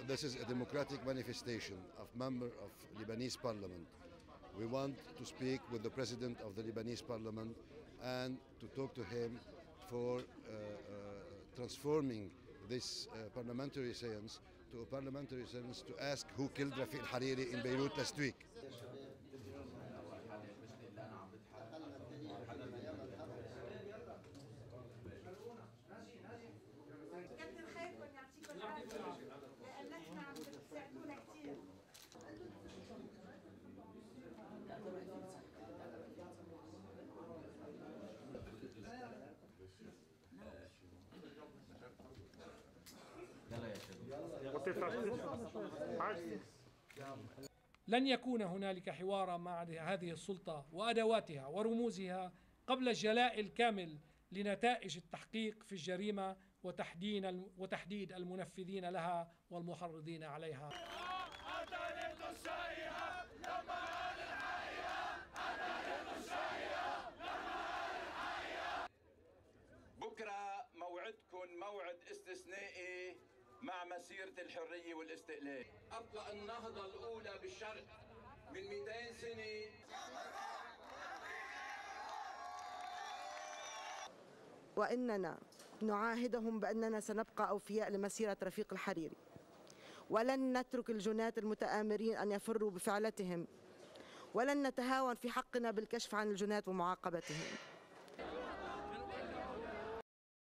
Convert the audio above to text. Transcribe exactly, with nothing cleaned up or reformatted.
this is a democratic manifestation of member of Lebanese parliament. We want to speak with the president of the Lebanese parliament and to talk to him for uh, uh, transforming this uh, parliamentary sessions to a parliamentary sessions to ask who killed Rafiq al-Hariri in Beirut last week. كتر خيركم يعطيكم العافية لأن احنا عم بتساعدونا كثير. لن يكون هنالك حوار مع هذه السلطة وأدواتها ورموزها قبل الجلاء الكامل لنتائج التحقيق في الجريمة وتحديد وتحديد المنفذين لها والمحرضين عليها. بكرة موعدكم موعد استثنائي مع مسيرة الحرية والاستقلال. أطلق النهضة الأولى بالشرق من مئتين سنة. وإننا نعاهدهم بأننا سنبقى أوفياء لمسيرة رفيق الحريري، ولن نترك الجناة المتآمرين أن يفروا بفعلتهم، ولن نتهاون في حقنا بالكشف عن الجناة ومعاقبتهم.